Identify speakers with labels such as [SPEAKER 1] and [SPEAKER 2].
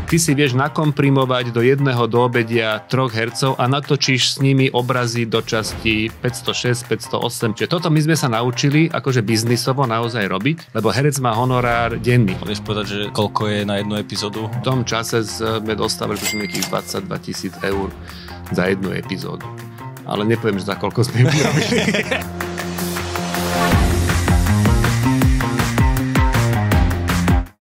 [SPEAKER 1] Ty si vieš nakomprimovať do jedného doobedia 3 hercov a natočíš s nimi obrazy do časti 506, 508. Čiže toto my sme sa naučili akože biznisovo naozaj robiť, lebo herec má honorár denný.
[SPEAKER 2] Vieš povedať, že koľko je na jednu epizódu?
[SPEAKER 1] V tom čase sme dostávali nejakých 22 000 eur za jednu epizódu. Ale nepoviem, že za koľko sme ju vyrobili.